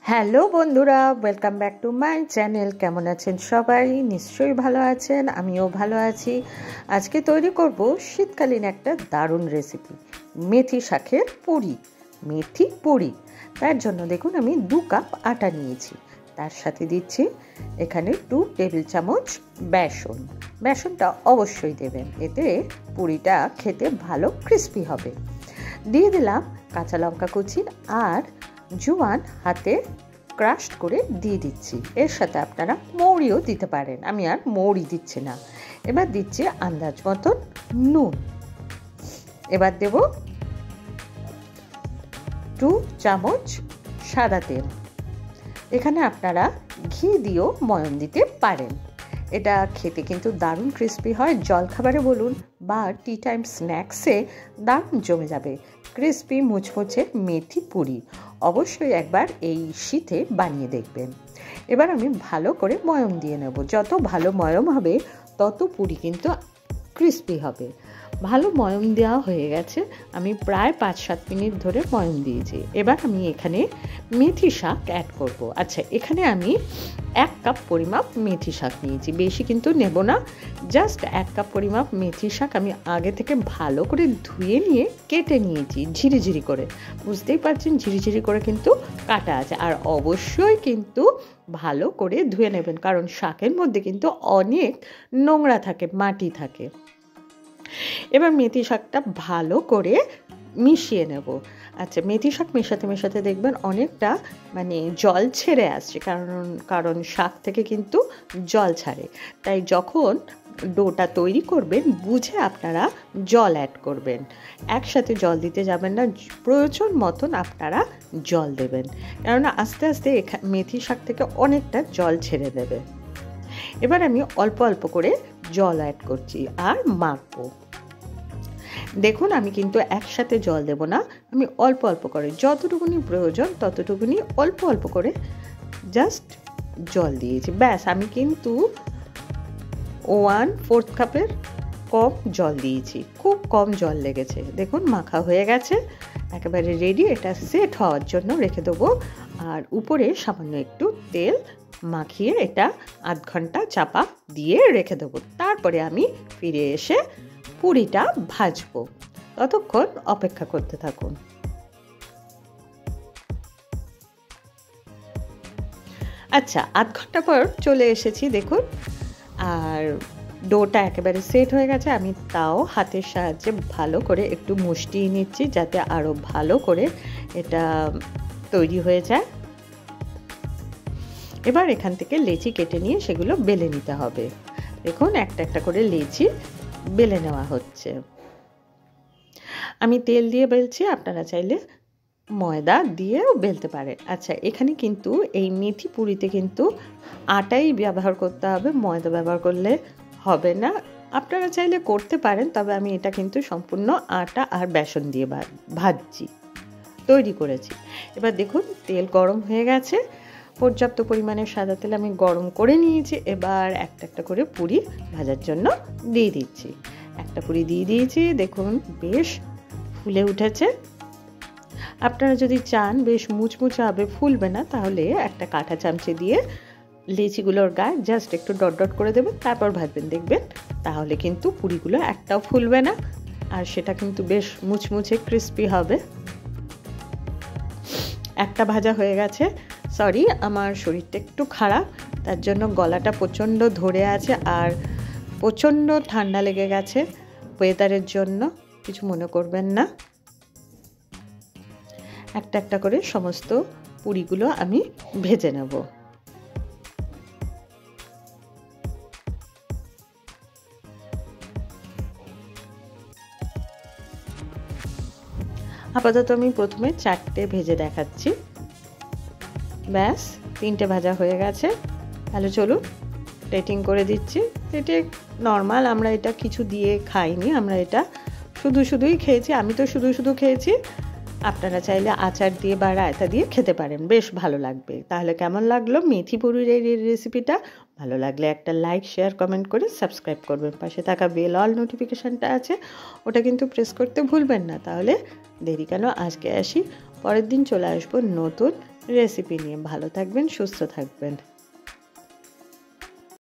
Hello বন্ধুরা, welcome back to my channel. কেমন আছেন সবাই? নিশ্চয়ই ভালো আছেন, আমিও ভালো আছি। আজকে তৈরি করব শীতকালীন একটা দারুণ রেসিপি, মেথি শাকের পুরি। মেথি পুরি তার জন্য দেখুন আমি 2 কাপ আটা নিয়েছি, তার সাথে দিচ্ছি এখানে 2 টেবিল চামচ বেসন। বেসনটা অবশ্যই দেবেন, এতে পুরিটা খেতে ভালো ক্রিস্পি হবে। দিয়ে দিলাম কাঁচা লঙ্কা কুচি আর জোয়ান হাতে ক্রাশড করে দিয়ে দিচ্ছি। এর সাথে আপনারা মৌরিও দিতে পারেন, আমি আর মৌরি দিচ্ছি না। এবার দিচ্ছি আন্দাজ মতন নুন। এবার দেব 2 চামচ সাদা তেল। এখানে আপনারা ঘি দিয়েও ময়ন দিতে পারেন। এটা খেতে কিন্তু দারুণ ক্রিস্পি হয়, জলখাবারে বলুন বা টি টাইম স্ন্যাক্সে দারুণ জমে যাবে ক্রিস্পি মুচমুচে মেথি পুরি। অবশ্যই একবার এই শীতে বানিয়ে দেখবেন। এবার আমি ভালো করে ময়ম দিয়ে নেব। যত ভালো ময়ম হবে তত পুরি কিন্তু ক্রিস্পি হবে। ভালো ময়ম দেওয়া হয়ে গেছে, আমি প্রায় 5-7 মিনিট ধরে ময়ম দিয়েছি। এবার আমি এখানে মেথি শাক অ্যাড করব। আচ্ছা, এখানে আমি 1 কাপ পরিমাপ মেথি শাক নিয়েছি, বেশি কিন্তু নেব না। জাস্ট 1 কাপ পরিমাপ মেথি শাক আমি আগে থেকে ভালো করে ধুয়ে নিয়ে কেটে নিয়েছি ঝিরিঝিরি করে। বুঝতেই পারছেন ঝিরিঝিরি করে কিন্তু কাটা আছে। আর অবশ্যই কিন্তু ভালো করে ধুয়ে নেবেন, কারণ শাকের মধ্যে কিন্তু অনেক নোংরা থাকে, মাটি থাকে। এবার মেথি শাকটা ভালো করে মিশিয়ে নেব। আচ্ছা, মেথি শাক মেশাতে মেশাতে দেখবেন অনেকটা জল ছেড়ে আসছে, কারণ শাক থেকে কিন্তু জল ছাড়ে। তাই যখন ডোটা তৈরি করবেন বুঝে আপনারা জল অ্যাড করবেন, একসাথে জল দিতে যাবেন না। প্রয়োজন মতন আপনারা জল দেবেন, কেননা আস্তে আস্তে মেথি শাক থেকে অনেকটা জল ছেড়ে দেবে। এবার আমি অল্প অল্প করে জল অ্যাড করছি আর মাখবো। দেখুন আমি কিন্তু একসাথে জল দেব না, আমি অল্প অল্প করে যতটুকুনি প্রয়োজন ততটুকুনি অল্প অল্প করে জাস্ট জল দিয়েছি। ব্যাস, আমি কিন্তু 1/4 কাপের কম জল দিয়েছি, খুব কম জল লেগেছে। দেখুন মাখা হয়ে গেছে, একেবারে রেডি। এটা সেট হওয়ার জন্য রেখে দেবো। আর উপরে সামান্য একটু তেল মাখিয়ে এটা আধ ঘন্টা চাপা দিয়ে রেখে দেবো। তারপরে আমি ফিরে এসে পুরিটা ভাজবো, ততক্ষণ অপেক্ষা করতে থাকুন। আচ্ছা, আধ ঘন্টা পর চলে এসেছি দেখুন, আর ডোটা একেবারে সেট হয়ে গেছে। আমি তাও হাতের সাহায্যে ভালো করে একটু মুষ্টিয়ে নিচ্ছি, যাতে আরও ভালো করে এটা তৈরি হয়ে যায়। এবার এখান থেকে লেচি কেটে নিয়ে সেগুলো বেলে নিতে হবে। দেখুন একটা একটা করে লেচি বেলে নেওয়া হচ্ছে। আমি তেল দিয়ে বেলছি, আপনারা চাইলে ময়দা দিয়েও বেলতে পারেন। আচ্ছা, এখানে কিন্তু এই মেথি পুরিতে কিন্তু আটাই ব্যবহার করতে হবে, ময়দা ব্যবহার করলে হবে না। আপনারা চাইলে করতে পারেন, তবে আমি এটা কিন্তু সম্পূর্ণ আটা আর বেসন দিয়ে তৈরি করেছি। এবার দেখুন তেল গরম হয়ে গেছে, পর্যাপ্ত পরিমাণে সাদা তেল আমি গরম করে নিয়েছি। এবার একটা একটা করে পুরি ভাজার জন্য দিয়ে দিচ্ছি। একটা পুরি দিয়ে দিয়েছি, দেখুন বেশ ফুলে উঠেছে। আপনারা যদি চান বেশ মুচমুচে হবে, ফুলবে না, তাহলে একটা কাঁটা চামচে দিয়ে লেচিগুলোর গায়ে জাস্ট একটু ডট ডট করে দেবেন, তারপর ভাজবেন। দেখবেন তাহলে কিন্তু পুরিগুলো একটাও ফুলবে না, আর সেটা কিন্তু বেশ মুচমুচে ক্রিস্পি হবে। একটা ভাজা হয়ে গেছে। সরি, আমার শরীরটা একটু খারাপ, তার জন্য গলাটা প্রচণ্ড ধরে আছে, আর প্রচণ্ড ঠান্ডা লেগে গেছে ওয়েদারের জন্য, কিছু মনে করবেন না। একটা একটা করে সমস্ত পুরিগুলো আমি ভেজে নেব। আপাতত আমি প্রথমে 4টে ভেজে দেখাচ্ছি। ব্যাস 3টে ভাজা হয়ে গেছে। তাহলে চলুন প্লেটিং করে দিচ্ছি। এটা নর্মাল, আমরা এটা কিছু দিয়ে খাইনি, আমরা এটা শুধুই খেয়েছি। আমি তো শুধু খেয়েছি, আপনারা চাইলে আচার দিয়ে বা রায়তা দিয়ে খেতে পারেন, বেশ ভালো লাগবে। তাহলে কেমন লাগলো মেথি পুরির এই রেসিপিটা? ভালো লাগলে একটা লাইক, শেয়ার, কমেন্ট করে সাবস্ক্রাইব করবেন। পাশে থাকা বেল অল নোটিফিকেশানটা আছে, ওটা কিন্তু প্রেস করতে ভুলবেন না। তাহলে দেরি কেন, আজকে আসি, পরের দিন চলে আসবো নতুন রেসিপি নিয়ে। ভালো থাকবেন, সুস্থ থাকবেন।